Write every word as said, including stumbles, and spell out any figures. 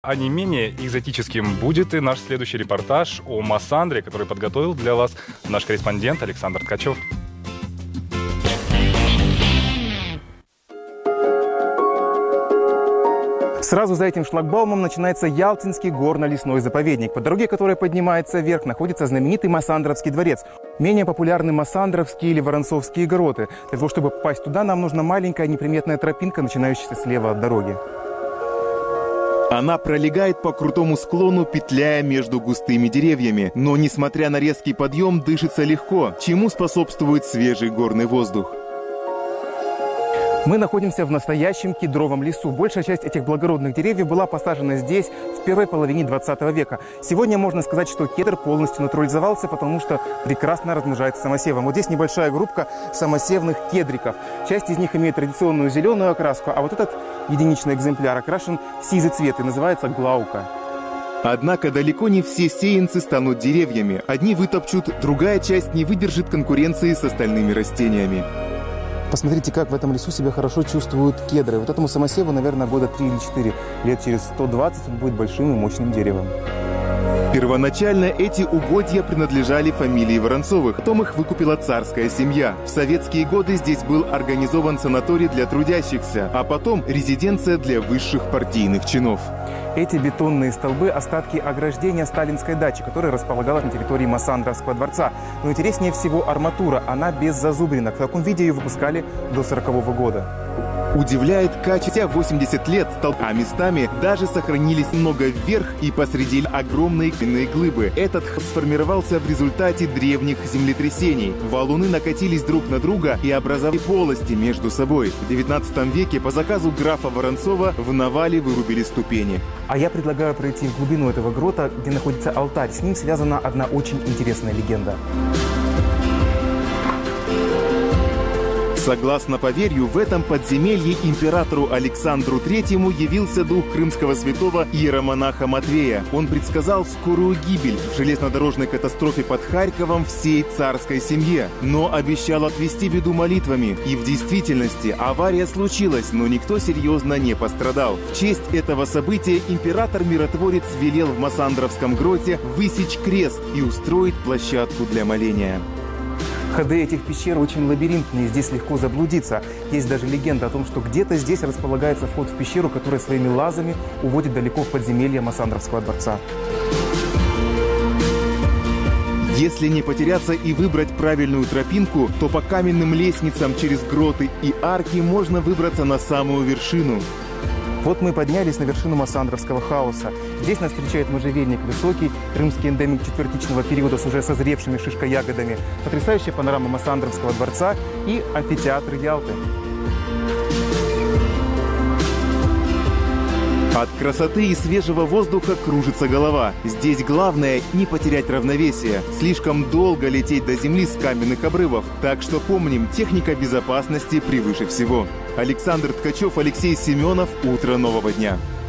А не менее экзотическим будет и наш следующий репортаж о Массандре, который подготовил для вас наш корреспондент Александр Ткачев. Сразу за этим шлагбаумом начинается Ялтинский горно-лесной заповедник. По дороге, которая поднимается вверх, находится знаменитый Массандровский дворец. Менее популярны Массандровские или Воронцовские гороты. Для того, чтобы попасть туда, нам нужна маленькая неприметная тропинка, начинающаяся слева от дороги. Она пролегает по крутому склону, петляя между густыми деревьями. Но, несмотря на резкий подъем, дышится легко, чему способствует свежий горный воздух. Мы находимся в настоящем кедровом лесу. Большая часть этих благородных деревьев была посажена здесь в первой половине двадцатого века. Сегодня можно сказать, что кедр полностью натурализовался, потому что прекрасно размножается самосевом. Вот здесь небольшая группа самосевных кедриков. Часть из них имеет традиционную зеленую окраску, а вот этот единичный экземпляр окрашен в сизый цвет и называется глаука. Однако далеко не все сеянцы станут деревьями. Одни вытопчут, другая часть не выдержит конкуренции с остальными растениями. Посмотрите, как в этом лесу себя хорошо чувствуют кедры. Вот этому самосеву, наверное, года три или четыре. Лет через сто двадцать он будет большим и мощным деревом. Первоначально эти угодья принадлежали фамилии Воронцовых. Потом их выкупила царская семья. В советские годы здесь был организован санаторий для трудящихся, а потом резиденция для высших партийных чинов. Эти бетонные столбы – остатки ограждения сталинской дачи, которая располагалась на территории Массандровского дворца. Но интереснее всего арматура. Она без зазубринок. В таком виде ее выпускали до сорокового года. Удивляет качество. восемьдесят лет столб, а местами даже сохранились много вверх и посреди огромные каменные глыбы. Этот сформировался в результате древних землетрясений. Валуны накатились друг на друга и образовали полости между собой. В девятнадцатом веке по заказу графа Воронцова в навале вырубили ступени. А я предлагаю пройти в глубину этого грота, где находится алтарь. С ним связана одна очень интересная легенда. Согласно поверью, в этом подземелье императору Александру Третьему явился дух крымского святого иеромонаха Матвея. Он предсказал скорую гибель в железнодорожной катастрофе под Харьковом всей царской семье, но обещал отвести беду молитвами. И в действительности авария случилась, но никто серьезно не пострадал. В честь этого события император-миротворец велел в Массандровском гроте высечь крест и устроить площадку для моления. Ходы этих пещер очень лабиринтные, здесь легко заблудиться. Есть даже легенда о том, что где-то здесь располагается вход в пещеру, которая своими лазами уводит далеко в подземелье Массандровского дворца. Если не потеряться и выбрать правильную тропинку, то по каменным лестницам через гроты и арки можно выбраться на самую вершину. Вот мы поднялись на вершину Массандровского хаоса. Здесь нас встречает можжевельник высокий, крымский эндемик четвертичного периода с уже созревшими шишкоягодами, потрясающая панорама Массандровского дворца и амфитеатр Ялты. От красоты и свежего воздуха кружится голова. Здесь главное не потерять равновесие. Слишком долго лететь до земли с каменных обрывов. Так что помним, техника безопасности превыше всего. Александр Ткачев, Алексей Семенов. Утро нового дня.